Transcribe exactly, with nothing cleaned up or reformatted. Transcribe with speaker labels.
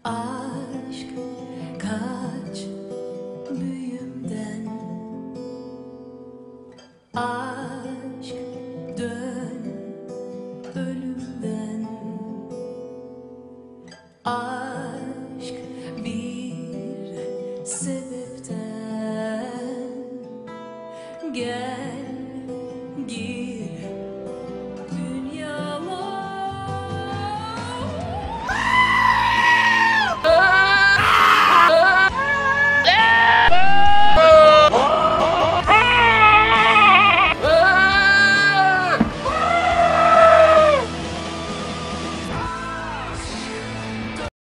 Speaker 1: Aşk kaç büyümden, aşk dön ölümden, aşk bir sebepten, gel git